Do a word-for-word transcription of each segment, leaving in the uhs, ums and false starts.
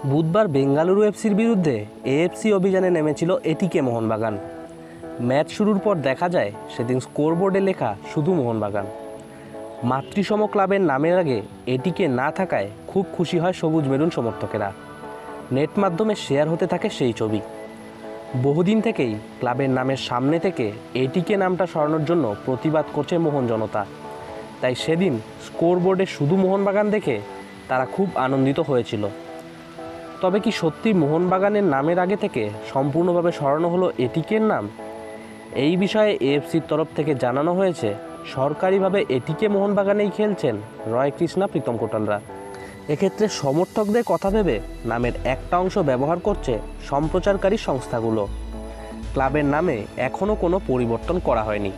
বুধবার বেঙ্গালুরু এফসির বিরুদ্ধে এএফসি অভিযানে নেমেছিল এটিকে মোহনবাগান। ম্যাচ শুরুর পর দেখা যায় সেদিন স্কোরবোর্ডে লেখা শুধু মোহনবাগান। মাতৃসম ক্লাবের নামের আগে এটিকে না থাকায় খুব খুশি হয় সবুজ মেরুন সমর্থকেরা। নেট মাধ্যমে শেয়ার হতে থাকে সেই ছবি। বহুদিন থেকেই ক্লাবের নামের সামনে থেকে এটিকে নামটা সরানোর জন্য প্রতিবাদ করছে মোহন জনতা। তাই সেদিন স্কোরবোর্ডে শুধু মোহনবাগান দেখে তারা খুব আনন্দিত হয়েছিল। তবে কি সত্যি মোহনবাগানের নামের আগে থেকে সম্পূর্ণভাবে সরানো হলো এটিকের নাম? এই বিষয়ে এএফসির তরফ থেকে জানানো হয়েছে সরকারিভাবে এটিকে মোহনবাগানেই খেলছেন রয় কৃষ্ণা প্রীতম কোটালরা। এক্ষেত্রে সমর্থকদের কথা ভেবে নামের একটা অংশ ব্যবহার করছে সম্প্রচারকারী সংস্থাগুলো। ক্লাবের নামে এখনও কোনো পরিবর্তন করা হয়নি।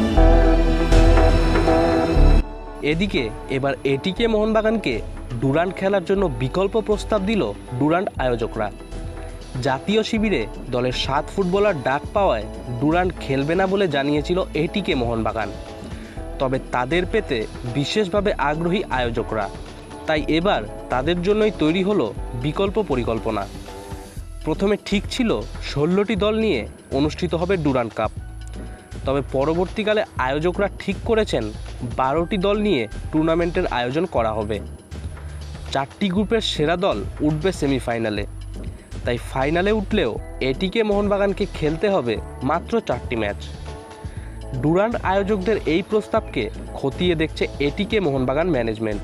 এদিকে এবার এটিকে মোহনবাগানকে ডুরান্ড খেলার জন্য বিকল্প প্রস্তাব দিল ডুরান্ড আয়োজকরা। জাতীয় শিবিরে দলের সাত ফুটবলার ডাক পাওয়ায় ডুরান্ড খেলবে না বলে জানিয়েছিল এটিকে মোহনবাগান। তবে তাদের পেতে বিশেষভাবে আগ্রহী আয়োজকরা, তাই এবার তাদের জন্যই তৈরি হলো বিকল্প পরিকল্পনা। প্রথমে ঠিক ছিল ষোলোটি দল নিয়ে অনুষ্ঠিত হবে ডুরান্ড কাপ, তবে পরবর্তীকালে আয়োজকরা ঠিক করেছেন বারোটি দল নিয়ে টুর্নামেন্টের আয়োজন করা হবে। চারটি গ্রুপের সেরা দল উঠবে সেমিফাইনালে, তাই ফাইনালে উঠলেও এটিকে মোহনবাগানকে খেলতে হবে মাত্র চারটি ম্যাচ। ডুরান্ড আয়োজকদের এই প্রস্তাবকে খতিয়ে দেখছে এটিকে মোহনবাগান ম্যানেজমেন্ট।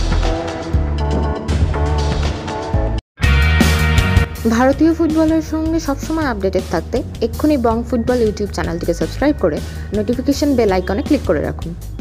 ভারতীয় ফুটবলের সঙ্গে সবসময় আপডেটেড থাকতে এক্ষুনি বং ফুটবল ইউটিউব চ্যানেলটিকে সাবস্ক্রাইব করে নোটিফিকেশন বেল আইকনে ক্লিক করে রাখুন।